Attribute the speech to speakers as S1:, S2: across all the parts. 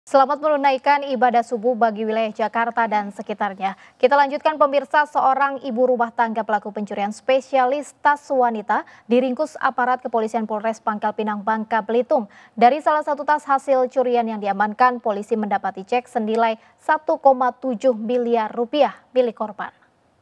S1: Selamat menunaikan ibadah subuh bagi wilayah Jakarta dan sekitarnya. Kita lanjutkan pemirsa, seorang ibu rumah tangga pelaku pencurian spesialis tas wanita diringkus aparat kepolisian Polres Pangkal Pinang, Bangka Belitung. Dari salah satu tas hasil curian yang diamankan, polisi mendapati cek senilai 1,7 miliar rupiah milik korban.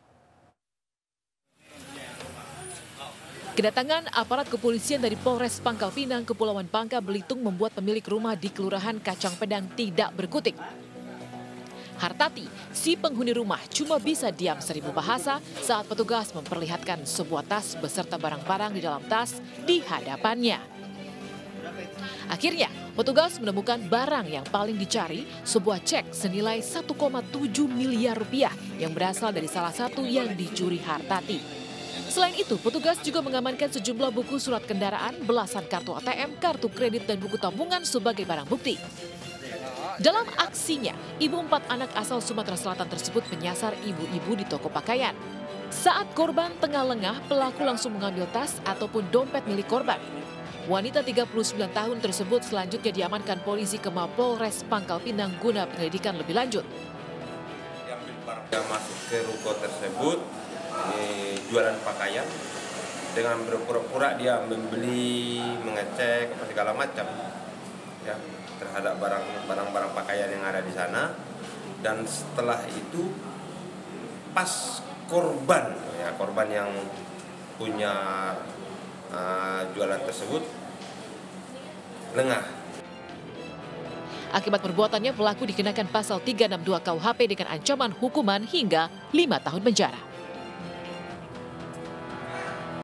S2: Kedatangan aparat kepolisian dari Polres Pangkal Pinang, Kepulauan Bangka Belitung membuat pemilik rumah di Kelurahan Kacang Pedang tidak berkutik. Hartati, si penghuni rumah, cuma bisa diam seribu bahasa saat petugas memperlihatkan sebuah tas beserta barang-barang di dalam tas di hadapannya. Akhirnya, petugas menemukan barang yang paling dicari, sebuah cek senilai 1,7 miliar rupiah yang berasal dari salah satu yang dicuri Hartati. Selain itu, petugas juga mengamankan sejumlah buku surat kendaraan, belasan kartu ATM, kartu kredit, dan buku tabungan sebagai barang bukti. Dalam aksinya, ibu 4 anak asal Sumatera Selatan tersebut menyasar ibu-ibu di toko pakaian. Saat korban tengah lengah, pelaku langsung mengambil tas ataupun dompet milik korban. Wanita 39 tahun tersebut selanjutnya diamankan polisi ke Mapolres Pangkal Pinang guna penyelidikan lebih lanjut.
S3: Yang masuk ke ruko tersebut jualan pakaian dengan berpura-pura dia membeli, mengecek segala macam ya terhadap barang-barang pakaian yang ada di sana. Dan setelah itu pas korban yang punya jualan tersebut lengah.
S2: Akibat perbuatannya, pelaku dikenakan pasal 362 KUHP dengan ancaman hukuman hingga 5 tahun penjara.